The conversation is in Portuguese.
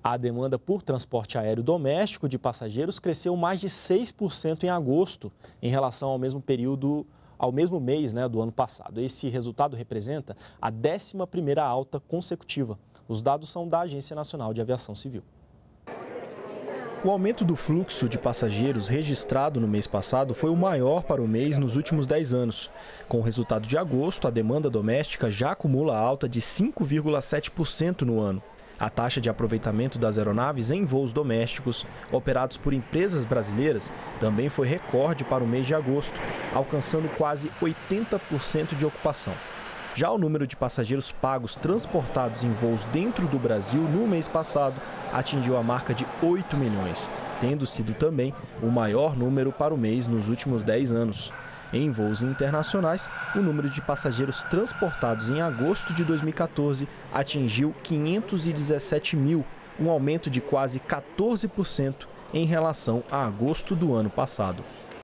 A demanda por transporte aéreo doméstico de passageiros cresceu mais de 6% em agosto, em relação ao mesmo período, ao mesmo mês, do ano passado. Esse resultado representa a 11ª alta consecutiva. Os dados são da Agência Nacional de Aviação Civil. O aumento do fluxo de passageiros registrado no mês passado foi o maior para o mês nos últimos 10 anos. Com o resultado de agosto, a demanda doméstica já acumula alta de 5,7% no ano. A taxa de aproveitamento das aeronaves em voos domésticos operados por empresas brasileiras também foi recorde para o mês de agosto, alcançando quase 80% de ocupação. Já o número de passageiros pagos transportados em voos dentro do Brasil no mês passado atingiu a marca de 8 milhões, tendo sido também o maior número para o mês nos últimos 10 anos. Em voos internacionais, o número de passageiros transportados em agosto de 2014 atingiu 517 mil, um aumento de quase 14% em relação a agosto do ano passado.